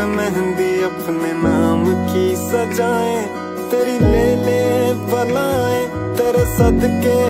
मेहंदी अपने नाम की सजाएं, तेरी ले ले बलाएं तेरे सदके।